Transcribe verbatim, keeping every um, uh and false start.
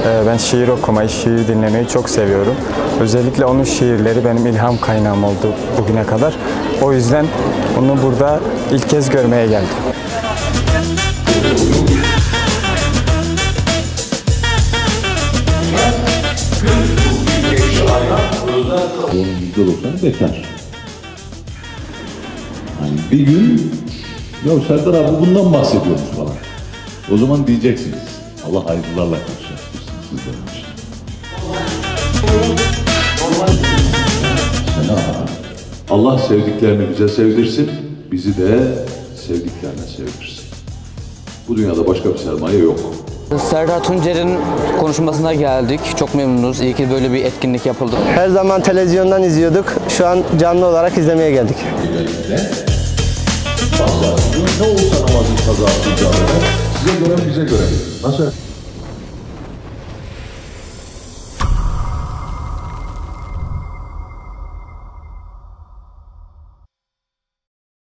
Ee, Ben şiir okumayı, şiir dinlemeyi çok seviyorum. Özellikle onun şiirleri benim ilham kaynağım oldu bugüne kadar. O yüzden onu burada ilk kez görmeye geldim. Onun yüzde doksanı bekar. Yani bir gün, ya Serdar abi bundan bahsediyormuş falan. O zaman diyeceksiniz, Allah hayırlılarla karşılaştırsın sizlerin için. Allah sevdiklerini bize sevdirsin, bizi de sevdiklerine sevdirsin. Bu dünyada başka bir sermaye yok. Serdar Tuncer'in konuşmasına geldik. Çok memnunuz. İyi ki böyle bir etkinlik yapıldı. Her zaman televizyondan izliyorduk. Şu an canlı olarak izlemeye geldik. Ne olsa namazın kazası, size göre bize göre. Nasıl?